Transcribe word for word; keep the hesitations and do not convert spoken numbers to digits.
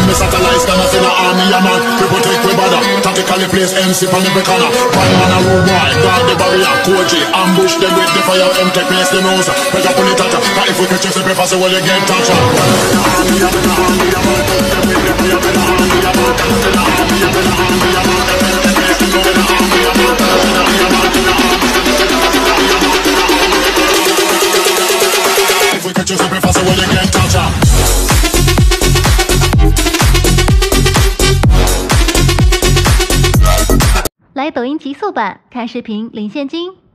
me satellites, then I see the army a man. People take we bother, tactically place M C on every corner. One man a rude boy, guard the barrier, Koji, ambush them with the fire, M take place the nose. Better pull it out, but if we catch you, say pass it, well you get touched. Army a man, army a man, them with the fire, better army a man, better army a better army a man, better place the nose, better army a man, better army a man, better army. If we catch you, say pass it, well you get touched. 来抖音极速版看视频领现金。